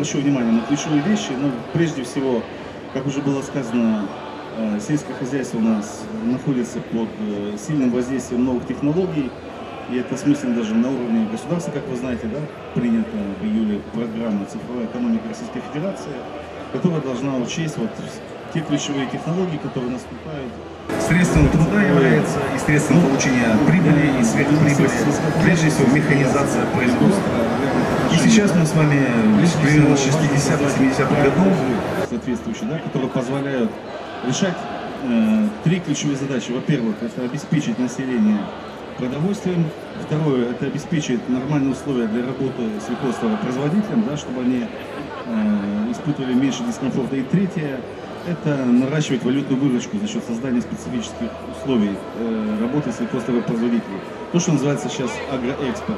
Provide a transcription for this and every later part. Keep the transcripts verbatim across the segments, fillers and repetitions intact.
большое внимание на ключевые вещи, но прежде всего, как уже было сказано, сельское хозяйство у нас находится под сильным воздействием новых технологий, и это осмысленно даже на уровне государства, как вы знаете, да, принята в июле программа «Цифровая экономика Российской Федерации», которая должна учесть вот те ключевые технологии, которые наступают. Средством труда является и средством получения прибыли и сверхприбыли, прежде всего механизация производства. И сейчас мы с вами примерно шестидесятых-семидесятых годов, соответствующие, да, которые позволяют решать э, три ключевые задачи. Во-первых, это обеспечить население продовольствием. Второе, это обеспечить нормальные условия для работы сельхозтоваропроизводителям, да, чтобы они э, испытывали меньше дискомфорта. И третье, это наращивать валютную выручку за счет создания специфических условий э, работы сельхозтоваропроизводителей. То, что называется сейчас агроэкспорт.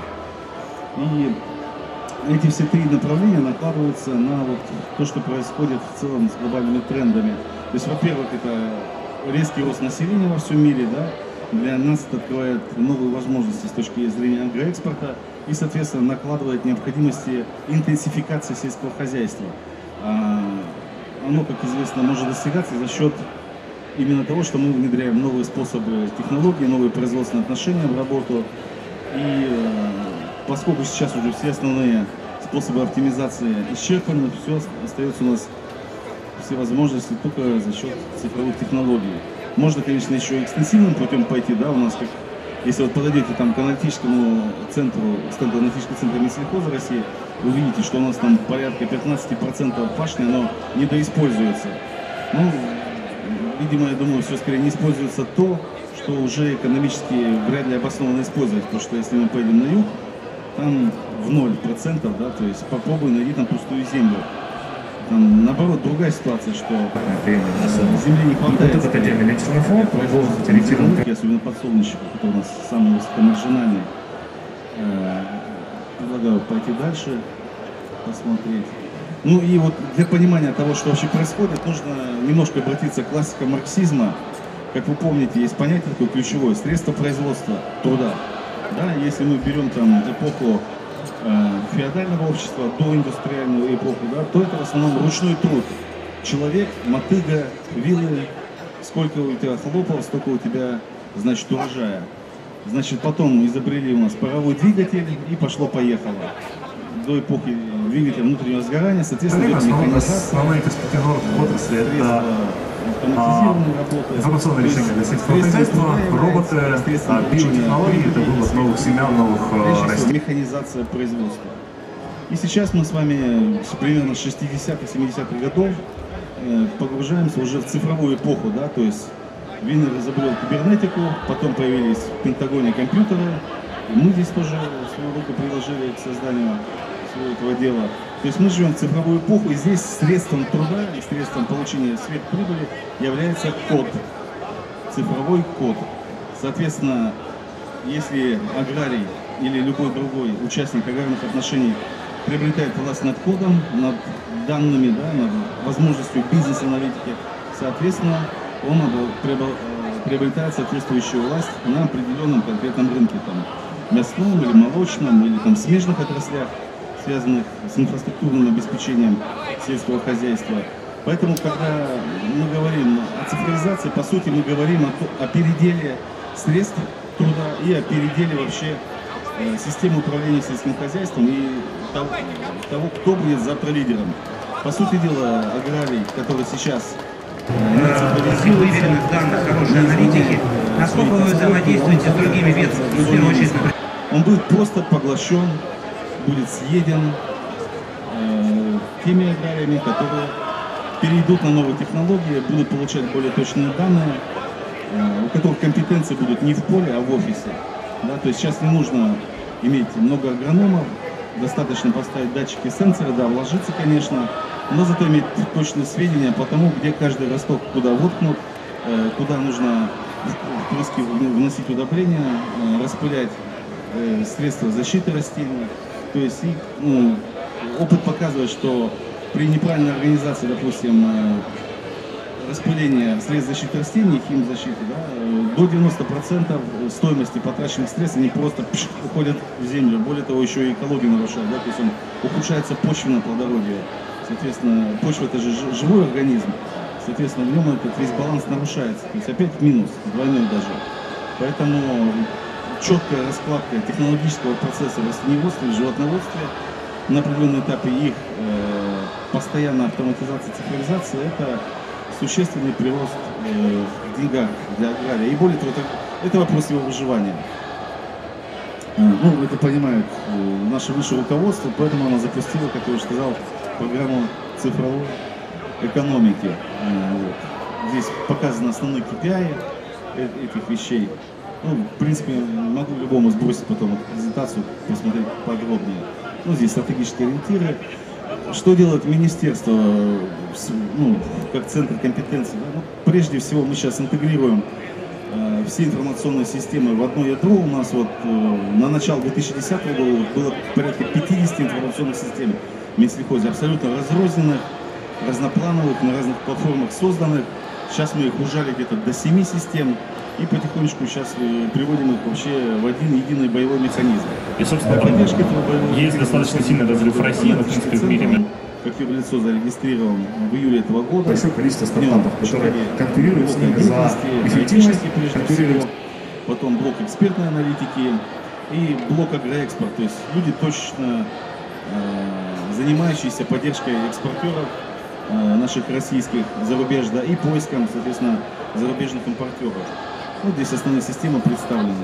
И эти все три направления накладываются на вот то, что происходит в целом с глобальными трендами. То есть, во-первых, это резкий рост населения во всем мире, да, для нас это открывает новые возможности с точки зрения агроэкспорта и, соответственно, накладывает необходимости интенсификации сельского хозяйства. Оно, как известно, может достигаться за счет именно того, что мы внедряем новые способы технологий, новые производственные отношения в работу. И поскольку сейчас уже все основные способы оптимизации исчерпаны, все остается у нас, все возможности только за счет цифровых технологий. Можно, конечно, еще экстенсивным путем пойти, да, у нас, как, если вот подойдете там к аналитическому центру, стенду аналитического центра Минсельхоза России, вы увидите, что у нас там порядка пятнадцати процентов пашни, оно недоиспользуется. Ну, видимо, я думаю, все скорее не используется то, что уже экономически вряд ли обоснованно использовать, потому что если мы поедем на юг, там в ноль процентов, да, то есть попробуй найди там пустую землю. Там, наоборот, другая ситуация, что земли не хватает. Вот этот отдельный летительный фонд, особенно подсолнечник, который у нас самый высокомаржинальный. Предлагаю пойти дальше, посмотреть. Ну и вот для понимания того, что вообще происходит, нужно немножко обратиться к классикам марксизма. Как вы помните, есть понятие такое ключевое — средство производства труда. Да, если мы берем там эпоху э, феодального общества, доиндустриальную эпоху, да, то это в основном ручной труд. Человек, мотыга, вилы, сколько у тебя хлопов, столько у тебя, значит, урожая. Значит, потом изобрели у нас паровой двигатель, и пошло-поехало. До эпохи двигателя внутреннего сгорания, соответственно, основные перспективы отрасли — это информационные решения для сельского хозяйства, роботы, биотехнологии, это вывод новых семян, новых растений. Механизация производства. И сейчас мы с вами примерно с шестидесятых-семидесятых годов погружаемся уже в цифровую эпоху, да, то есть Винер изобрел кибернетику, потом появились в Пентагоне компьютеры, и мы здесь тоже свою руку приложили к созданию всего этого дела. То есть мы живем в цифровую эпоху, и здесь средством труда и средством получения сверхприбыли является код, цифровой код. Соответственно, если аграрий или любой другой участник аграрных отношений приобретает власть над кодом, над данными, да, над возможностью бизнес-аналитики, соответственно, он приобретает соответствующую власть на определенном конкретном рынке, там, мясном или молочном, или там смежных отраслях, связанных с инфраструктурным обеспечением сельского хозяйства. Поэтому, когда мы говорим о цифровизации, по сути, мы говорим о, о переделе средств труда и о переделе вообще э, системы управления сельским хозяйством и того, того, кто будет завтра лидером. По сути дела, аграрий, который сейчас Если выверенных данных хорошей аналитики, насколько вы взаимодействуете с другими ветками, ну, в первую очередь, он будет просто поглощен, будет съеден э, теми аграриями, которые перейдут на новые технологии, будут получать более точные данные, э, у которых компетенции будут не в поле, а в офисе. Да? То есть сейчас не нужно иметь много агрономов, достаточно поставить датчики, сенсоры, да, вложиться, конечно, но зато иметь точные сведения по тому, где каждый росток куда воткнут, э, куда нужно впрыски вносить удобрения, э, распылять э, средства защиты растений. То есть и, ну, опыт показывает, что при неправильной организации, допустим, распыления средств защиты растений, химзащиты, да, до девяноста процентов стоимости потраченных средств они просто пш, уходят в землю. Более того, еще и экологию нарушают, да, то есть он ухудшается почвенное плодородие. Соответственно, почва это же живой организм, соответственно, в нем этот весь баланс нарушается. То есть опять минус, двойной даже. Поэтому четкая раскладка технологического процесса в растениеводстве и животноводстве на определенном этапе их э, постоянная автоматизация, цифровизация – это существенный прирост э, в деньгах для агрария. И более того, это, это вопрос его выживания. Э, ну, это понимает э, наше высшее руководство, поэтому она запустила, как я уже сказал, программу цифровой экономики. Э, вот. Здесь показаны основные кей пи ай этих вещей. Ну, в принципе, могу любому сбросить потом эту презентацию, посмотреть подробнее. Ну, здесь стратегические ориентиры. Что делает министерство, ну, как центр компетенции? Да? Ну, прежде всего, мы сейчас интегрируем э, все информационные системы в одно ядро. У нас вот э, на начало две тысячи десятого года было порядка пятидесяти информационных систем в Минсельхозе, абсолютно разрозненных, разноплановых, на разных платформах созданных. Сейчас мы их ужали где-то до семи систем. И потихонечку сейчас приводим их вообще в один единый боевой механизм. И, собственно, есть достаточно сильный разрыв в России, но, в принципе, в мире. Как юрлицо зарегистрирован в июле этого года. Большое количество стартапов, которые конкурируют с ними за эффективность, конкурируют. Потом блок экспертной аналитики и блок агроэкспорт. То есть люди точно э, занимающиеся поддержкой экспортеров э, наших российских за рубеж, да, и поиском, соответственно, зарубежных импортеров. Вот здесь основные системы представлены.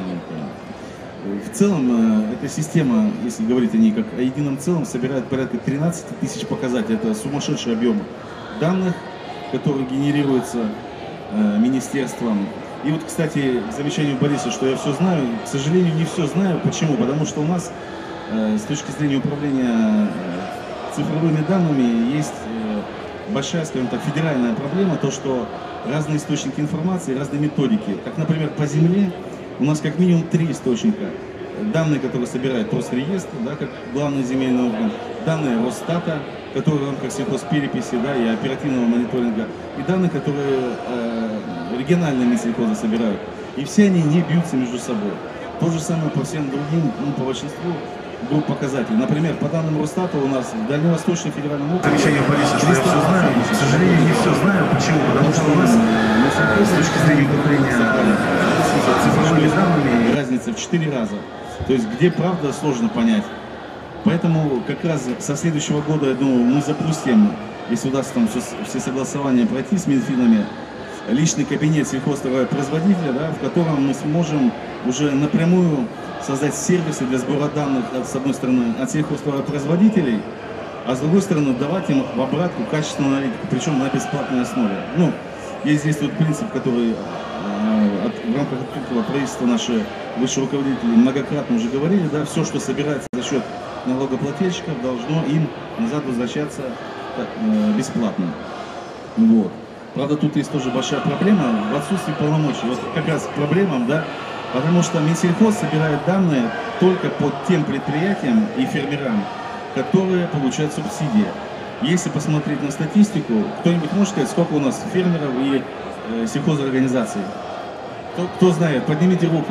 В целом, эта система, если говорить о ней как о едином целом, собирает порядка тринадцати тысяч показателей. Это сумасшедший объем данных, которые генерируются э, министерством. И вот, кстати, к замечанию Бориса, что я все знаю, к сожалению, не все знаю. Почему? Потому что у нас э, с точки зрения управления э, цифровыми данными есть э, большая, скажем так, федеральная проблема, то, что разные источники информации, разные методики. Как, например, по земле у нас как минимум три источника. Данные, которые собирает Росреестр, да, как главный земельный орган, данные Росстата, которые в рамках сельхозпереписи, да, и оперативного мониторинга, и данные, которые э, региональные Минсельхозы собирают. И все они не бьются между собой. То же самое по всем другим, ну, по большинству групп показателей. Например, по данным Росстата у нас в Дальневосточном федеральном округе... Замечание Бориса, что я все знаю. К сожалению, не все знаю. Почему? Потому что у нас с точки зрения управления цифровыми данными разница в четыре раза. То есть где правда, сложно понять. Поэтому как раз со следующего года, я думаю, мы запустим, если удастся там все, все согласования пройти с Минфинами, личный кабинет сельхозтоваропроизводителя, да, в котором мы сможем уже напрямую создать сервисы для сбора данных, с одной стороны, от сельхозтоваропроизводителей, а с другой стороны, давать им в обратку качественную аналитику, причем на бесплатной основе. Ну, есть здесь тот принцип, который э, от, в рамках открытого правительства наши высшие руководители многократно уже говорили, да, все, что собирается за счет налогоплательщиков, должно им назад возвращаться э, бесплатно. Вот. Правда, тут есть тоже большая проблема в отсутствии полномочий. Вот как раз к проблемам, да, потому что Минсельхоз собирает данные только по тем предприятиям и фермерам, которые получают субсидии. Если посмотреть на статистику, кто-нибудь может сказать, сколько у нас фермеров и э, сельхозорганизаций? Кто, кто знает? Поднимите руку.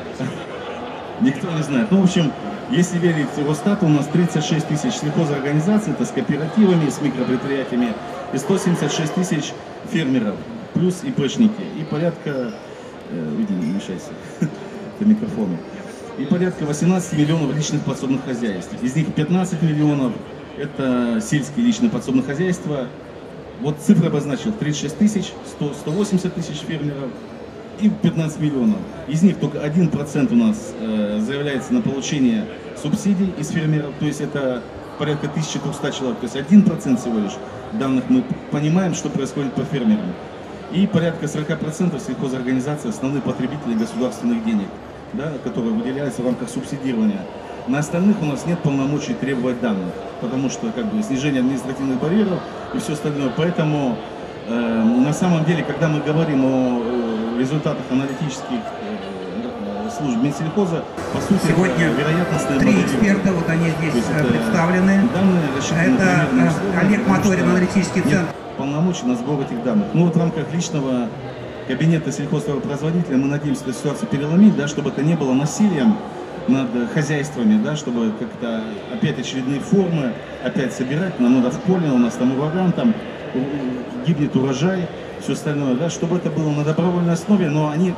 Никто не знает. Ну, в общем, если верить Росстату, у нас тридцать шесть тысяч сельхозорганизаций, это с кооперативами, с микропредприятиями, и сто семьдесят шесть тысяч фермеров, плюс ИПшники, и порядка, э, иди, не мешайся, это микрофоны, и порядка восемнадцати миллионов личных подсобных хозяйств. Из них пятнадцать миллионов это сельские личные подсобные хозяйства. Вот цифры обозначил: тридцать шесть тысяч, сто, сто восемьдесят тысяч фермеров и пятнадцать миллионов. Из них только один процент у нас э, заявляется на получение субсидий из фермеров, то есть это порядка тысячи двухсот человек, то есть один процент всего лишь данных мы понимаем, что происходит по фермерам. И порядка сорока процентов сельхозорганизаций основные потребители государственных денег, да, которые выделяются в рамках субсидирования. На остальных у нас нет полномочий требовать данных, потому что как бы снижение административных барьеров и все остальное. Поэтому э, на самом деле, когда мы говорим о э, результатах аналитических э, служб Минсельхоза, по сути, сегодня вероятностная три модель. эксперта, вот они здесь это представлены. Данные рассчитаны Это примерно э, условно, Олег потому Моторин, что аналитический нет центр. полномочий на сбор этих данных. Ну вот в рамках личного кабинета сельхозтоваропроизводителя мы надеемся эту ситуацию переломить, да, чтобы это не было насилием над хозяйствами, да, чтобы как-то опять очередные формы опять собирать, нам надо в поле, у нас там ураган, там гибнет урожай, все остальное, да, чтобы это было на добровольной основе, но они,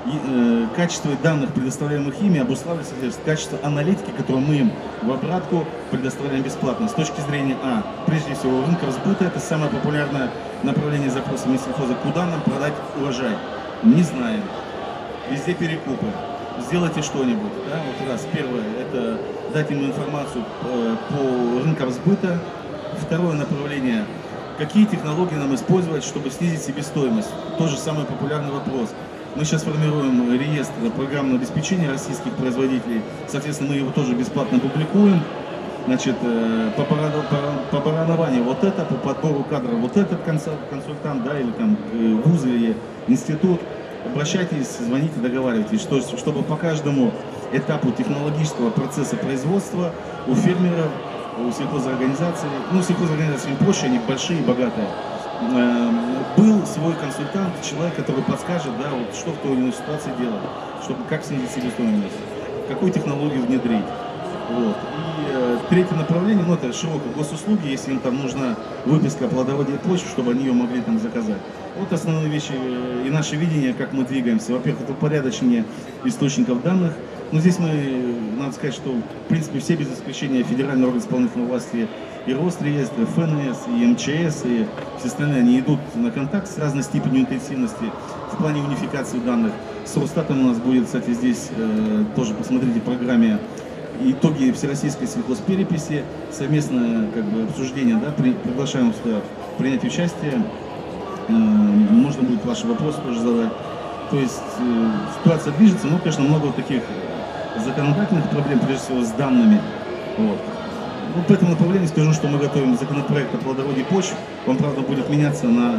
э, качество данных, предоставляемых ими, обуславливается соответственно качество аналитики, которую мы им в обратку предоставляем бесплатно. С точки зрения, а, прежде всего, рынка сбыта, это самое популярное направление запроса Минсельхоза, куда нам продать урожай, не знаем, везде перекупы. Сделайте что-нибудь, да, вот раз, первое, это дать им информацию э, по рынкам сбыта. Второе направление, какие технологии нам использовать, чтобы снизить себестоимость. Тоже самый популярный вопрос. Мы сейчас формируем реестр программного обеспечения российских производителей, соответственно, мы его тоже бесплатно публикуем. Значит, э, по, по, по баранованию вот это, по подбору кадров вот этот консультант, да, или там э, вуз или институт. Обращайтесь, звоните, договаривайтесь, что, чтобы по каждому этапу технологического процесса производства у фермеров, у сельхозорганизаций, ну, сельхозорганизации им проще, они большие и богатые, э, был свой консультант, человек, который подскажет, да, вот, что в той или иной ситуации делать, чтобы как снизить себестоимость, какую технологию внедрить. Вот. И э, третье направление, ну, это широкие госуслуги, если им там нужна выписка о плодородии почв, чтобы они ее могли там заказать. Вот основные вещи э, и наше видение, как мы двигаемся. Во-первых, это упорядочение источников данных. Но здесь мы, надо сказать, что, в принципе, все без исключения федеральные органы исполнительной власти, и Росреестр, и ФНС, и МЧС, и все остальные, они идут на контакт с разной степенью интенсивности в плане унификации данных. С Росстатом у нас будет, кстати, здесь э, тоже посмотрите в программе итоги всероссийской сельхозпереписи, совместное как бы обсуждение, да, при, приглашаем сюда принять участие, э, можно будет ваши вопросы тоже задать. То есть э, ситуация движется, но, конечно, много вот таких законодательных проблем, прежде всего, с данными. Вот. Ну, по этому направлению скажу, что мы готовим законопроект о плодородии почв, он, правда, будет меняться на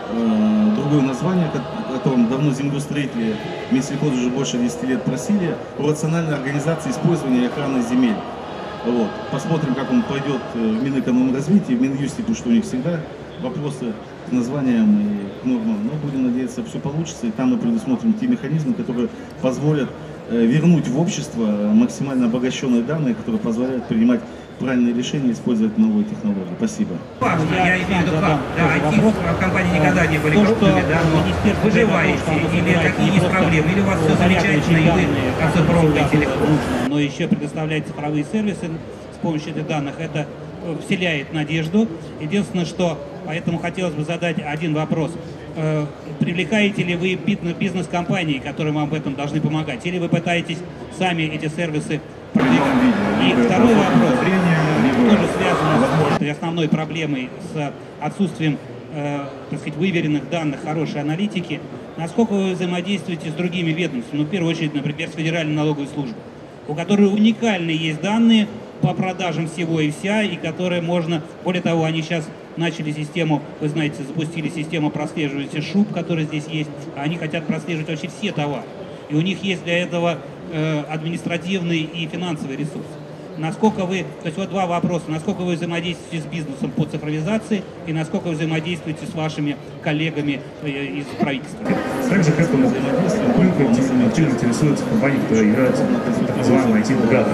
э, другое название, о котором давно землеустроители Минсельхоз уже больше десяти лет просили, о рациональной организации использования и охраны земель. Вот. Посмотрим, как он пойдет в Минэкономразвитии, в Минюсте, потому что у них всегда вопросы с названием и нормам. Но будем надеяться, все получится, и там мы предусмотрим те механизмы, которые позволят э, вернуть в общество максимально обогащенные данные, которые позволяют принимать правильные решения, использовать новые технологии. Спасибо. Важно, я имею в виду, да, да, ай ти-компании никогда не были крупными, да, но выживаете, или какие есть проблемы, или у вас все замечательно, и вы оцифровываете легко. Но еще предоставлять цифровые сервисы с помощью этих данных, это вселяет надежду. Единственное, что, поэтому хотелось бы задать один вопрос. Привлекаете ли вы бизнес-компании, которые вам в этом должны помогать, или вы пытаетесь сами эти сервисы продвигать? И второй вопрос, тоже связан с основной проблемой, с отсутствием, э, так сказать, выверенных данных, хорошей аналитики. Насколько вы взаимодействуете с другими ведомствами, ну, в первую очередь, например, с Федеральной налоговой службой, у которой уникальные есть данные по продажам всего и вся, и которые можно, более того, они сейчас начали систему, вы знаете, запустили систему прослеживания шуб, которые здесь есть, а они хотят прослеживать вообще все товары. И у них есть для этого э, административный и финансовый ресурс. Насколько вы, то есть вот два вопроса, насколько вы взаимодействуете с бизнесом по цифровизации и насколько вы взаимодействуете с вашими коллегами э, из правительства? Также к этому рынку активно интересуются компании, которые играют в так называемые ай ти-операторы.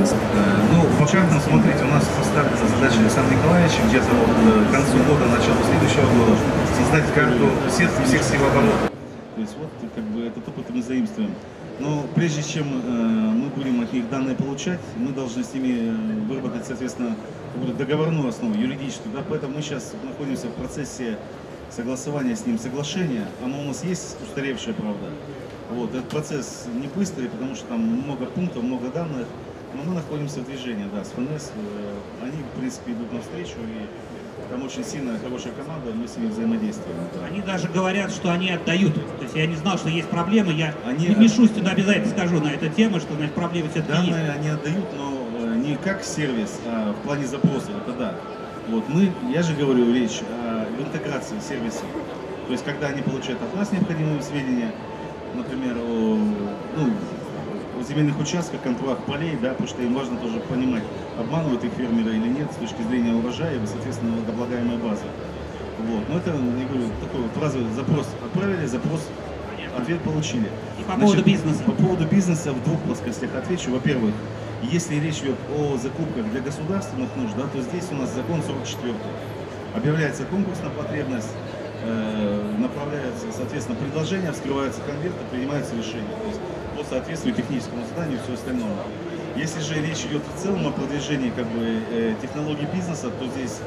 Ну, пока, ну, смотрите, у нас поставлена задача Александра Николаевича где-то вот к концу года, началу следующего года создать карту сетки всех силооборотов. То есть вот как бы этот опыт мы заимствуем. Но прежде чем э, мы будем от них данные получать, мы должны с ними выработать, соответственно, договорную основу, юридическую. Да? Поэтому мы сейчас находимся в процессе согласования с ним соглашения. Оно у нас есть устаревшее, правда. Вот. Этот процесс не быстрый, потому что там много пунктов, много данных. Но мы находимся в движении, да, с ФНС. Э, они, в принципе, идут навстречу. И там очень сильная, хорошая команда, мы с ними взаимодействуем. Да. Они даже говорят, что они отдают. То есть я не знал, что есть проблемы. Я они Мишустину обязательно скажу на эту тему, что, значит, проблемы все-таки есть. Данные они отдают, но не как сервис, а в плане запроса. Это да. Вот мы, я же говорю речь о интеграции сервисов. То есть когда они получают от нас необходимые сведения, например, о, ну, земельных участках, контролях полей, да, потому что им важно тоже понимать, обманывают их фермеры или нет с точки зрения урожая и, соответственно, облагаемой базы. Вот. Но это, я говорю, такой вот разовый запрос отправили, запрос, ответ получили. И по поводу бизнеса? По поводу бизнеса в двух плоскостях отвечу. Во-первых, если речь идет о закупках для государственных нужд, да, то здесь у нас закон сорок четвёртый. Объявляется конкурс на потребность, э, направляются, соответственно, предложения, вскрываются конверты, принимаются решения. То есть по соответствию техническому заданию и все остальное. Если же речь идет в целом о продвижении как бы, э, технологий бизнеса, то здесь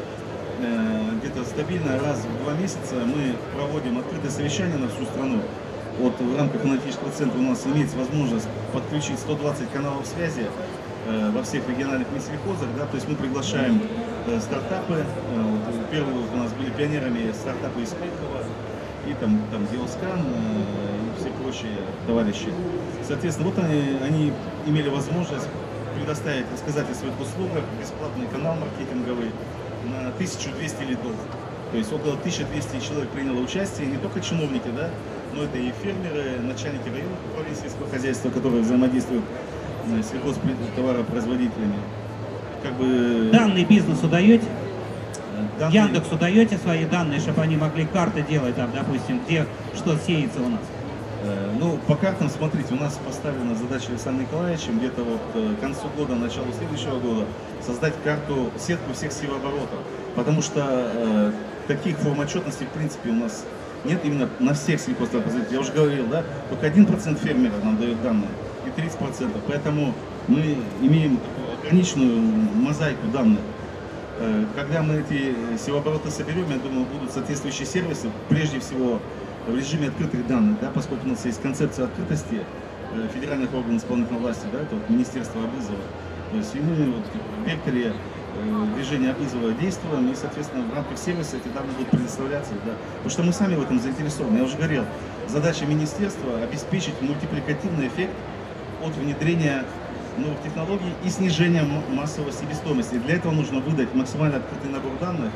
э, где-то стабильно раз в два месяца мы проводим открытое совещание на всю страну. Вот в рамках аналитического центра у нас имеется возможность подключить сто двадцать каналов связи э, во всех региональных Минсельхозах, да, то есть мы приглашаем э, стартапы, э, вот, первые вот у нас были пионерами стартапы из Сколково, и там, там Геоскан, э, и все прочие товарищи. Соответственно, вот они, они имели возможность предоставить, рассказать о своих услугах, бесплатный канал маркетинговый на тысячу двести лидов. То есть около тысячи двухсот человек приняло участие, не только чиновники, да, но это и фермеры, начальники районных управлений сельского хозяйства, которые взаимодействуют с сельхозтоваропроизводителями. Как бы... Данные бизнесу даете? Данные... Яндексу даете свои данные, чтобы они могли карты делать, там, допустим, где что сеется у нас? Э, ну, по картам, смотрите, у нас поставлена задача Александром Николаевичем где-то вот э, к концу года, началу следующего года создать карту, сетку всех севооборотов. Потому что э, таких форм отчетности, в принципе, у нас нет именно на всех сельхозтоваропроизводителей. Я уже говорил, да, только один процент фермеров нам дает данные и тридцать процентов. Поэтому мы имеем ограниченную мозаику данных. Э, когда мы эти севообороты соберем, я думаю, будут соответствующие сервисы, прежде всего в режиме открытых данных, да, поскольку у нас есть концепция открытости э, федеральных органов исполнительной власти, да, это вот Министерство Абызова. То есть и мы вот, в векторе движение Абызова действуем, и, соответственно, в рамках сервиса эти данные будут предоставляться, да. Потому что мы сами в этом заинтересованы. Я уже говорил, задача министерства обеспечить мультипликативный эффект от внедрения новых технологий и снижения массовой себестоимости. Для этого нужно выдать максимально открытый набор данных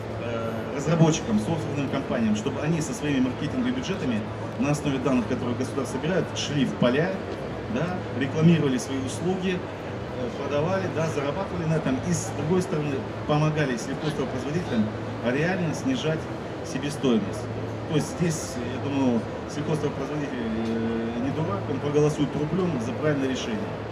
э, разработчикам, софтверным компаниям, чтобы они со своими маркетинговыми бюджетами на основе данных, которые государство собирает, шли в поля, да, рекламировали свои услуги, продавали, да, зарабатывали на этом и, с другой стороны, помогали сельхозтоваропроизводителям реально снижать себестоимость. То есть здесь, я думаю, сельхозтоваропроизводитель не дурак, он проголосует рублем за правильное решение.